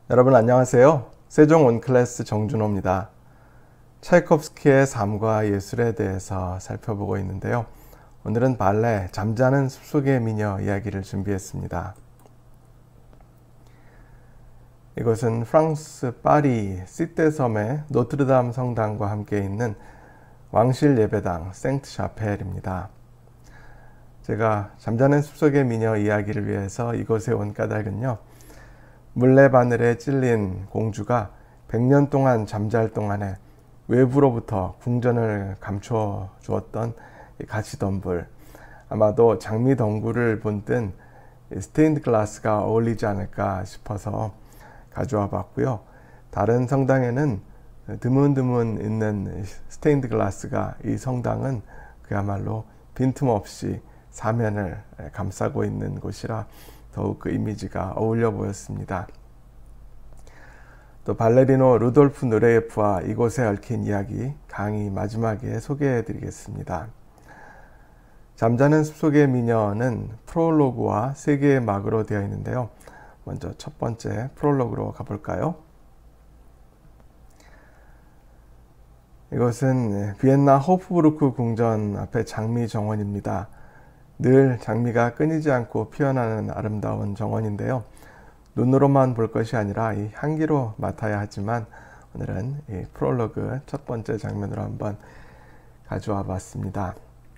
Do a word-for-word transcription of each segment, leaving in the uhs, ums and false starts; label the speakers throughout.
Speaker 1: 여러분 안녕하세요. 세종 온클래스 정준호입니다. 차이콥스키의 삶과 예술에 대해서 살펴보고 있는데요. 오늘은 발레 잠자는 숲속의 미녀 이야기를 준비했습니다. 이곳은 프랑스 파리 시떼 섬의 노트르담 성당과 함께 있는 왕실 예배당 생트 샤펠입니다. 제가 잠자는 숲속의 미녀 이야기를 위해서 이곳에 온 까닭은요, 물레바늘에 찔린 공주가 백 년 동안 잠잘 동안에 외부로부터 궁전을 감춰 주었던 가시덤불, 아마도 장미덩굴을 본뜬 스테인드 글라스가 어울리지 않을까 싶어서 가져와 봤고요. 다른 성당에는 드문드문 있는 스테인드 글라스가 이 성당은 그야말로 빈틈없이 사면을 감싸고 있는 곳이라 더욱 그 이미지가 어울려 보였습니다. 또 발레리노 루돌프 누레예프와 이곳에 얽힌 이야기 강의 마지막에 소개해 드리겠습니다. 잠자는 숲속의 미녀는 프롤로그와 세 개의 막으로 되어 있는데요. 먼저 첫 번째 프롤로그로 가볼까요? 이것은 비엔나 호프부르크 궁전 앞의 장미 정원입니다. 늘 장미가 끊이지 않고 피어나는 아름다운 정원인데요. 눈으로만 볼 것이 아니라 이 향기로 맡아야 하지만 오늘은 이 프롤로그 첫 번째 장면으로 한번 가져와 봤습니다.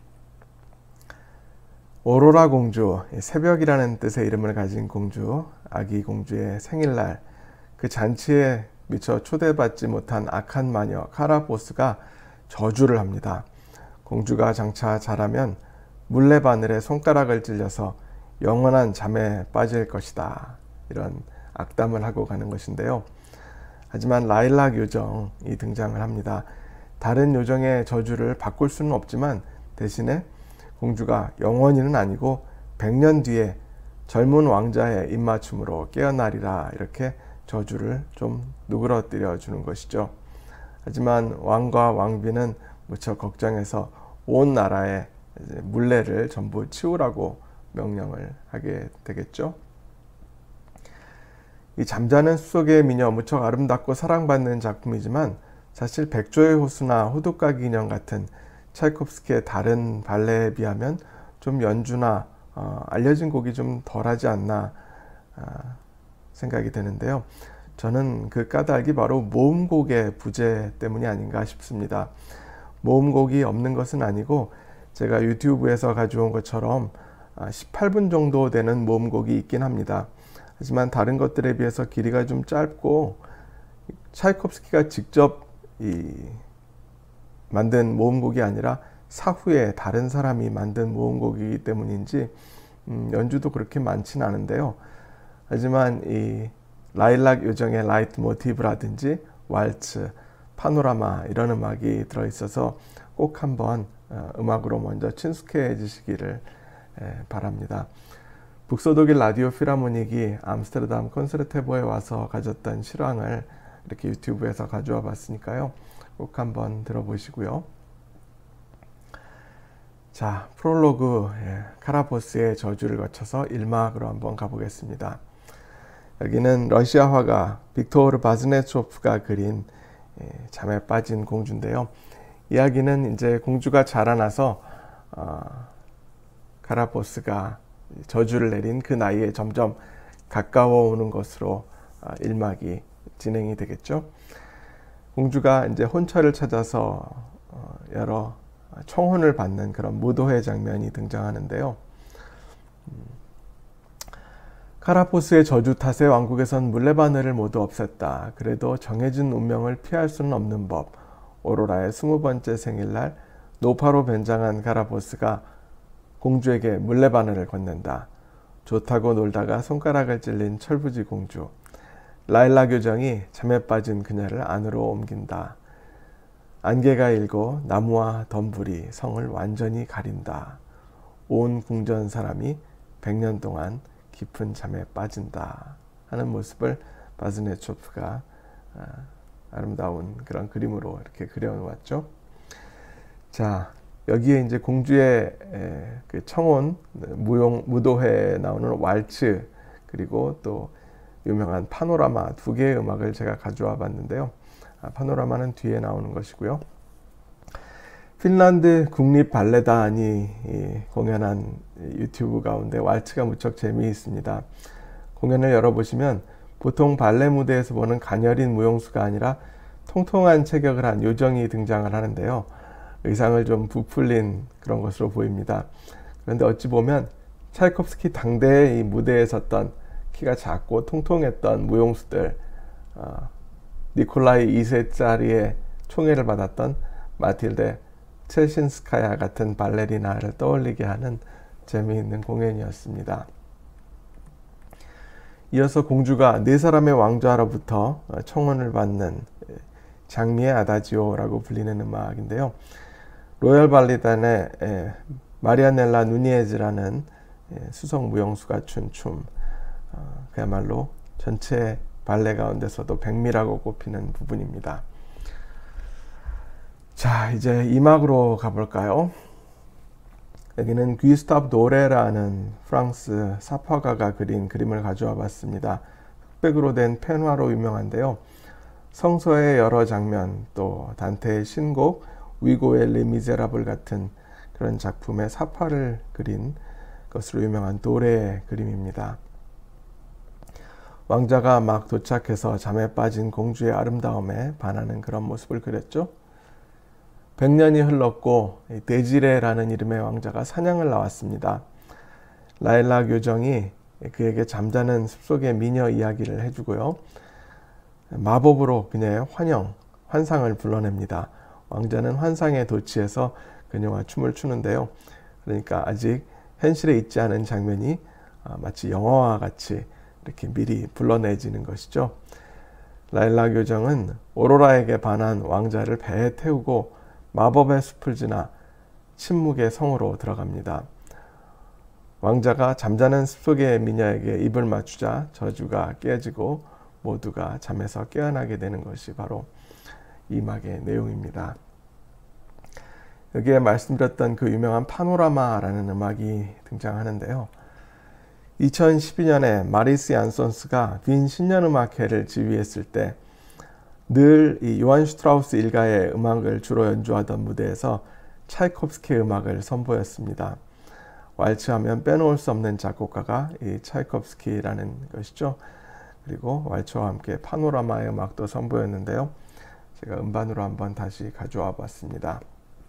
Speaker 1: 오로라 공주, 새벽이라는 뜻의 이름을 가진 공주, 아기 공주의 생일날 그 잔치에 미처 초대받지 못한 악한 마녀 카라보스가 저주를 합니다. 공주가 장차 자라면 물레바늘에 손가락을 찔려서 영원한 잠에 빠질 것이다. 이런 악담을 하고 가는 것인데요. 하지만 라일락 요정이 등장을 합니다. 다른 요정의 저주를 바꿀 수는 없지만 대신에 공주가 영원히는 아니고 백 년 뒤에 젊은 왕자의 입맞춤으로 깨어나리라 이렇게 저주를 좀 누그러뜨려 주는 것이죠. 하지만 왕과 왕비는 무척 걱정해서 온 나라에 물레를 전부 치우라고 명령을 하게 되겠죠. 이 잠자는 숲속의 미녀 무척 아름답고 사랑받는 작품이지만 사실 백조의 호수나 호두까기 인형 같은 차이콥스키의 다른 발레에 비하면 좀 연주나 어, 알려진 곡이 좀 덜하지 않나 어, 생각이 되는데요. 저는 그 까닭이 바로 모음곡의 부재 때문이 아닌가 싶습니다. 모음곡이 없는 것은 아니고 제가 유튜브에서 가져온 것처럼 십팔 분 정도 되는 모음곡이 있긴 합니다. 하지만 다른 것들에 비해서 길이가 좀 짧고 차이콥스키가 직접 이 만든 모음곡이 아니라 사후에 다른 사람이 만든 모음곡이기 때문인지 음, 연주도 그렇게 많지는 않은데요. 하지만 이 라일락 요정의 라이트 모티브라든지 왈츠, 파노라마 이런 음악이 들어있어서 꼭 한번 음악으로 먼저 친숙해지시기를 바랍니다. 북서독일 라디오 필하모닉이 암스테르담 콘서트해보에 와서 가졌던 실황을 이렇게 유튜브에서 가져와 봤으니까요. 꼭 한번 들어보시고요. 자, 프롤로그 카라보스의 저주를 거쳐서 일 막으로 한번 가보겠습니다. 여기는 러시아 화가 빅토르 바즈네초프가 그린 잠에 빠진 공주인데요. 이야기는 이제 공주가 자라나서 어, 카라보스가 저주를 내린 그 나이에 점점 가까워 오는 것으로 어, 일 막이 진행이 되겠죠. 공주가 이제 혼처를 찾아서 어, 여러 청혼을 받는 그런 무도회 장면이 등장하는데요. 음, 카라포스의 저주 탓에 왕국에선 물레바늘을 모두 없앴다. 그래도 정해진 운명을 피할 수는 없는 법. 오로라의 스무 번째 생일날 노파로 변장한 카라포스가 공주에게 물레바늘을 건넨다. 좋다고 놀다가 손가락을 찔린 철부지 공주. 라일락 요정이 잠에 빠진 그녀를 안으로 옮긴다. 안개가 일고 나무와 덤불이 성을 완전히 가린다. 온 궁전 사람이 백 년 동안 깊은 잠에 빠진다 하는 모습을 바즈네초프가 아름다운 그런 그림으로 이렇게 그려놓았죠. 자, 여기에 이제 공주의 그 청혼 무용 무도회에 나오는 왈츠, 그리고 또 유명한 파노라마 두 개의 음악을 제가 가져와 봤는데요. 아, 파노라마는 뒤에 나오는 것이고요. 핀란드 국립 발레단이 공연한 유튜브 가운데 왈츠가 무척 재미있습니다. 공연을 열어보시면 보통 발레 무대에서 보는 가녀린 무용수가 아니라 통통한 체격을 한 요정이 등장을 하는데요. 의상을 좀 부풀린 그런 것으로 보입니다. 그런데 어찌 보면 차이콥스키 당대의 이 무대에 섰던 키가 작고 통통했던 무용수들, 어, 니콜라이 이 세짜리의 총애를 받았던 마틸데 체신스카야 같은 발레리나를 떠올리게 하는 재미있는 공연이었습니다. 이어서 공주가 네 사람의 왕자로부터 청혼을 받는 장미의 아다지오라고 불리는 음악인데요. 로열 발레단의 마리아넬라 누니에즈라는 수석 무용수가 춘 춤, 그야말로 전체 발레 가운데서도 백미라고 꼽히는 부분입니다. 자, 이제 이 막으로 가볼까요? 여기는 귀스타브 도레라는 프랑스 사파가가 그린 그림을 가져와 봤습니다. 흑백으로 된 펜화로 유명한데요. 성서의 여러 장면, 또 단테의 신곡, 위고의 레 미제라블 같은 그런 작품의 사파를 그린 것으로 유명한 도레의 그림입니다. 왕자가 막 도착해서 잠에 빠진 공주의 아름다움에 반하는 그런 모습을 그렸죠. 백 년이 흘렀고 데지레라는 이름의 왕자가 사냥을 나왔습니다. 라일락 요정이 그에게 잠자는 숲속의 미녀 이야기를 해주고요. 마법으로 그녀의 환영, 환상을 불러냅니다. 왕자는 환상에 도취해서 그녀와 춤을 추는데요. 그러니까 아직 현실에 있지 않은 장면이 마치 영화와 같이 이렇게 미리 불러내지는 것이죠. 라일락 요정은 오로라에게 반한 왕자를 배에 태우고 마법의 숲을 지나 침묵의 성으로 들어갑니다. 왕자가 잠자는 숲속의 미녀에게 입을 맞추자 저주가 깨지고 모두가 잠에서 깨어나게 되는 것이 바로 이 막의 내용입니다. 여기에 말씀드렸던 그 유명한 파노라마라는 음악이 등장하는데요. 이천십이 년에 마리스 얀손스가 빈 신년음악회를 지휘했을 때 늘 이 요한 슈트라우스 일가의 음악을 주로 연주하던 무대에서 차이콥스키의 음악을 선보였습니다. 왈츠하면 빼놓을 수 없는 작곡가가 이 차이콥스키라는 것이죠. 그리고 왈츠와 함께 파노라마의 음악도 선보였는데요. 제가 음반으로 한번 다시 가져와 봤습니다.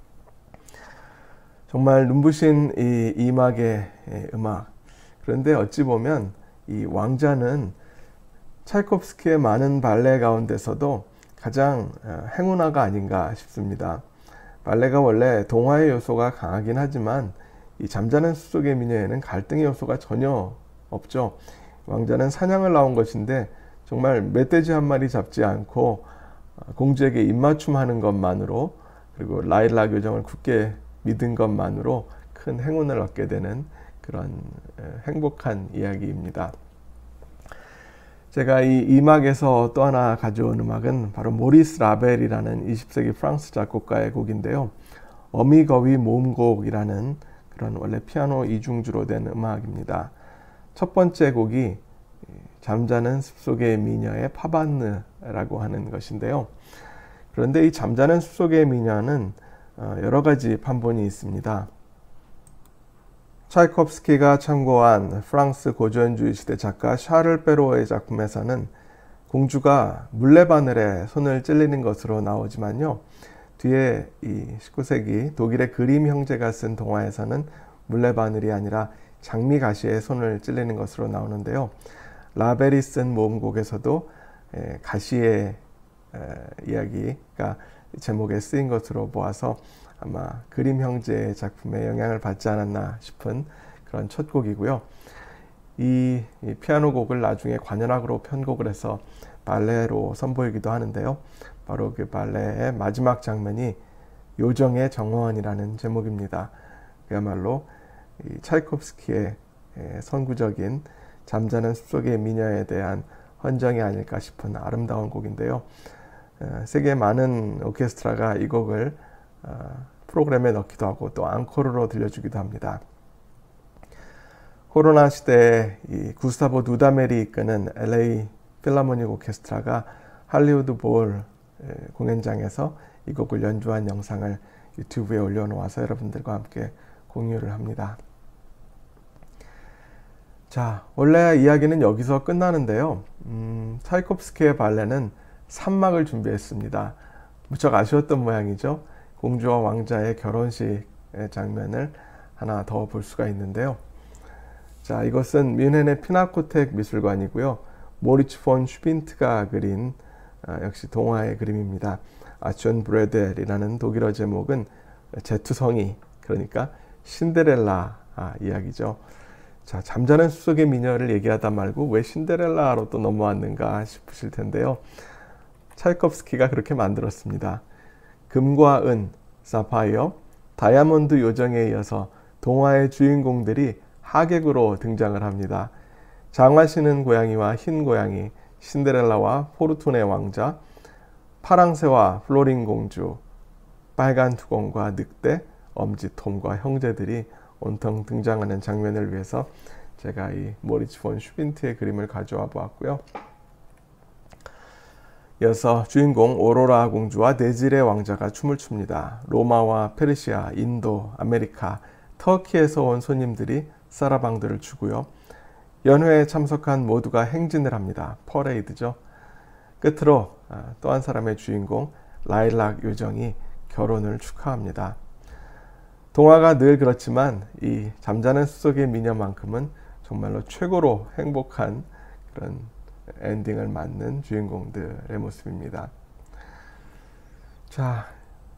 Speaker 1: 정말 눈부신 이 이막의 음악. 그런데 어찌 보면 이 왕자는 차이콥스키의 많은 발레 가운데서도 가장 행운아가 아닌가 싶습니다. 발레가 원래 동화의 요소가 강하긴 하지만 이 잠자는 숲속의 미녀에는 갈등의 요소가 전혀 없죠. 왕자는 사냥을 나온 것인데 정말 멧돼지 한 마리 잡지 않고 공주에게 입맞춤하는 것만으로, 그리고 라일락 요정을 굳게 믿은 것만으로 큰 행운을 얻게 되는 그런 행복한 이야기입니다. 제가 이 이막에서 또 하나 가져온 음악은 바로 모리스 라벨이라는 이십 세기 프랑스 작곡가의 곡인데요. 어미거위 모음곡이라는 그런 원래 피아노 이중주로 된 음악입니다. 첫 번째 곡이 잠자는 숲속의 미녀의 파반느라고 하는 것인데요. 그런데 이 잠자는 숲속의 미녀는 여러 가지 판본이 있습니다. 차이콥스키가 참고한 프랑스 고전주의 시대 작가 샤를 베로의 작품에서는 공주가 물레바늘에 손을 찔리는 것으로 나오지만요. 뒤에 이 십구 세기 독일의 그림 형제가 쓴 동화에서는 물레바늘이 아니라 장미가시에 손을 찔리는 것으로 나오는데요. 라벨이 쓴 모음곡에서도 가시의 이야기가 제목에 쓰인 것으로 보아서 아마 그림 형제의 작품에 영향을 받지 않았나 싶은 그런 첫 곡이고요. 이, 이 피아노 곡을 나중에 관현악으로 편곡을 해서 발레로 선보이기도 하는데요. 바로 그 발레의 마지막 장면이 요정의 정원이라는 제목입니다. 그야말로 이 차이콥스키의 선구적인 잠자는 숲속의 미녀에 대한 헌정이 아닐까 싶은 아름다운 곡인데요. 세계 많은 오케스트라가 이 곡을 프로그램에 넣기도 하고 또 앙코르로 들려주기도 합니다. 코로나 시대에 이 구스타보 두다멜이 이끄는 엘에이 필라모닉 오케스트라가 할리우드 볼 공연장에서 이 곡을 연주한 영상을 유튜브에 올려놓아서 여러분들과 함께 공유를 합니다. 자, 원래 이야기는 여기서 끝나는데요. 음, 차이콥스키의 발레는 삼 막을 준비했습니다. 무척 아쉬웠던 모양이죠. 공주와 왕자의 결혼식 장면을 하나 더 볼 수가 있는데요. 자, 이것은 뮌헨의 피나코텍 미술관이고요. 모리츠 폰 슈빈트가 그린 어, 역시 동화의 그림입니다. 아촌 브레델이라는 독일어 제목은 제투성이, 그러니까 신데렐라 아, 이야기죠. 자, 잠자는 숲속의 미녀를 얘기하다 말고 왜 신데렐라로 또 넘어왔는가 싶으실 텐데요. 차이콥스키가 그렇게 만들었습니다. 금과 은, 사파이어, 다이아몬드 요정에 이어서 동화의 주인공들이 하객으로 등장을 합니다. 장화 신은 고양이와 흰 고양이, 신데렐라와 포르투네 왕자, 파랑새와 플로린 공주, 빨간 투공과 늑대, 엄지 톰과 형제들이 온통 등장하는 장면을 위해서 제가 이 모리츠 폰 슈빈트의 그림을 가져와 보았고요. 이어서 주인공 오로라 공주와 네질의 왕자가 춤을 춥니다. 로마와 페르시아, 인도, 아메리카, 터키에서 온 손님들이 사라방들을 추고요. 연회에 참석한 모두가 행진을 합니다. 퍼레이드죠. 끝으로 또 한 사람의 주인공 라일락 요정이 결혼을 축하합니다. 동화가 늘 그렇지만 이 잠자는 숲속의 미녀만큼은 정말로 최고로 행복한 그런 엔딩을 맞는 주인공들의 모습입니다. 자,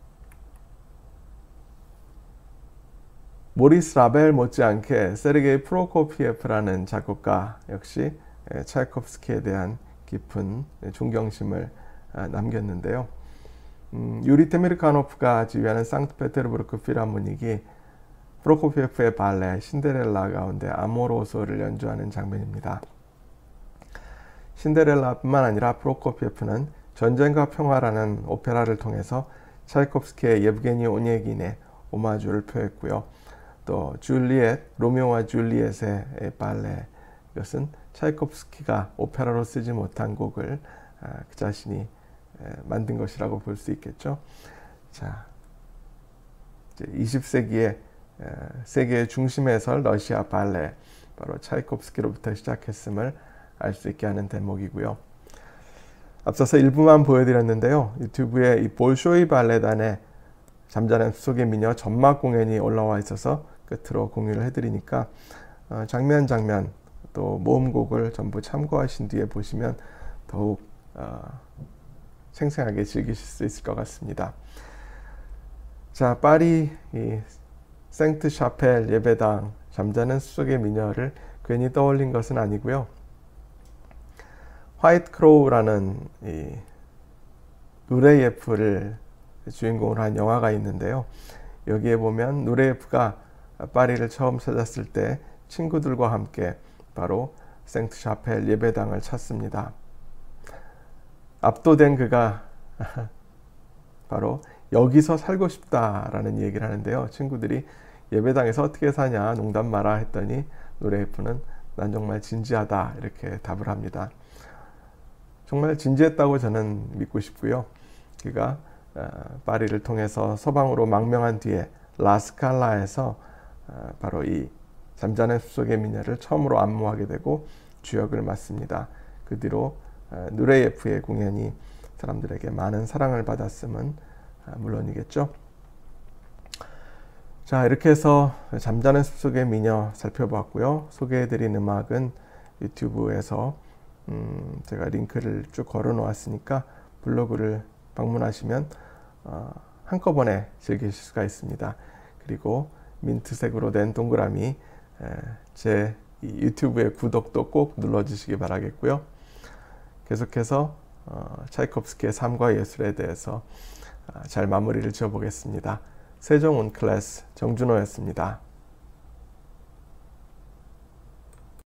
Speaker 1: 모리스 라벨 못지않게 세르게이 프로코피예프라는 작곡가 역시 차이콥스키에 대한 깊은 존경심을 남겼는데요. 음, 유리 테미르카노프가 지휘하는 상트페테르부르크 필하모닉이 프로코피예프의 발레 신데렐라 가운데 아모로소를 연주하는 장면입니다. 신데렐라뿐만 아니라 프로코피예프는 전쟁과 평화라는 오페라를 통해서 차이콥스키의 예브게니 오니에긴의 오마주를 표했고요. 또 줄리엣, 로미오와 줄리엣의 발레, 이것은 차이콥스키가 오페라로 쓰지 못한 곡을 그 자신이 만든 것이라고 볼 수 있겠죠. 자, 이제 이십 세기의 세계의 중심에 설 러시아 발레, 바로 차이콥스키로부터 시작했음을 알 수 있게 하는 대목이고요. 앞서서 일부만 보여드렸는데요. 유튜브에 이 볼쇼이 발레단의 잠자는 숲속의 미녀 전막 공연이 올라와 있어서 끝으로 공유를 해드리니까 어, 장면 장면 또 모음곡을 전부 참고하신 뒤에 보시면 더욱 어, 생생하게 즐기실 수 있을 것 같습니다. 자, 파리 이 생트 샤펠 예배당 잠자는 숲속의 미녀를 괜히 떠올린 것은 아니고요. 화이트 크로우라는 이 누레예프를 주인공으로 한 영화가 있는데요. 여기에 보면 누레예프가 파리를 처음 찾았을 때 친구들과 함께 바로 생트 샤펠 예배당을 찾습니다. 압도된 그가 바로 여기서 살고 싶다라는 얘기를 하는데요. 친구들이 예배당에서 어떻게 사냐 농담 마라 했더니 누레예프는 난 정말 진지하다 이렇게 답을 합니다. 정말 진지했다고 저는 믿고 싶고요. 그가 파리를 통해서 서방으로 망명한 뒤에 라스칼라에서 바로 이 잠자는 숲속의 미녀를 처음으로 안무하게 되고 주역을 맡습니다. 그 뒤로 누레예프의 공연이 사람들에게 많은 사랑을 받았음은 물론이겠죠. 자, 이렇게 해서 잠자는 숲속의 미녀 살펴봤고요. 소개해드린 음악은 유튜브에서 음, 제가 링크를 쭉 걸어 놓았으니까 블로그를 방문하시면 어, 한꺼번에 즐기실 수가 있습니다. 그리고 민트색으로 된 동그라미 에, 제 유튜브의 구독도 꼭 눌러주시기 바라겠고요. 계속해서 어, 차이콥스키의 삶과 예술에 대해서 어, 잘 마무리를 지어보겠습니다. 세종운 클래스 정준호였습니다.